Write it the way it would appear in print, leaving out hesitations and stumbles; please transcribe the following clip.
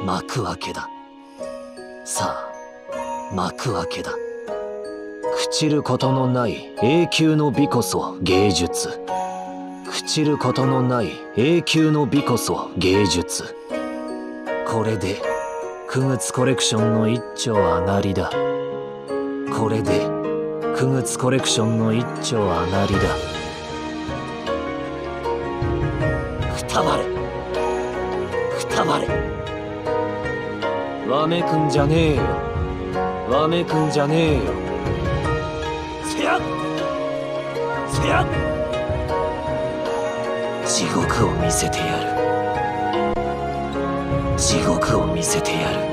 幕開けだ。さあ、幕開けだ。朽ちることのない永久の美こそ芸術。朽ちることのない永久の美こそ芸術。これでクグツコレクションの一丁上がりだ。これでクグツコレクションの一丁上がりだ。くたばれ、くたばれ。わめくんじゃねえよ、わめくんじゃねえよ。せやせや、地獄を見せてやる、地獄を見せてやる。